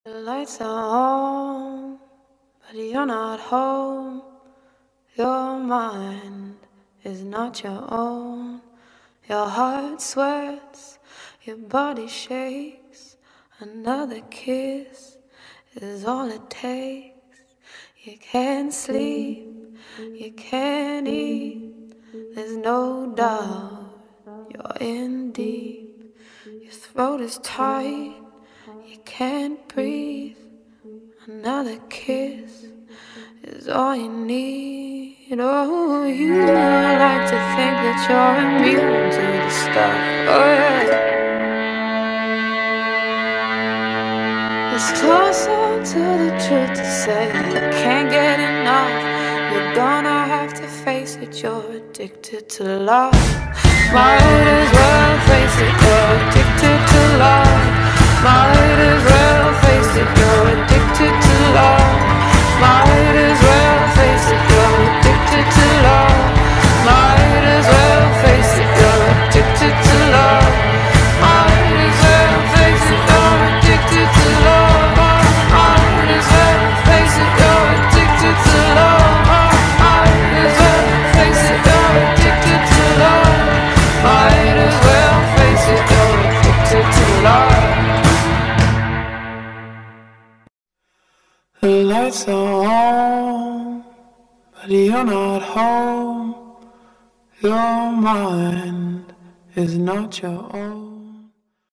The lights are on, but you're not home. Your mind is not your own. Your heart sweats, your body shakes. Another kiss is all it takes. You can't sleep, you can't eat. There's no doubt you're in deep. Your throat is tight, you can't breathe. Another kiss is all you need. Oh, you like to think that you're immune to the stuff. Oh yeah. It's closer to the truth to say you can't get enough. You're gonna have to face it, you're addicted to love. Might as well face it, you're addicted to love. Might as well face it, you're addicted to love. Might as well face it, you're addicted to love. Might as well face it, you're addicted to love. Might as well face it, you're addicted to love. Might as well face it, you're addicted to love. Might as well face it, you're addicted to love. Might as well face it, you're addicted to love. The lights are on, but you're not home. Your mind is not your own.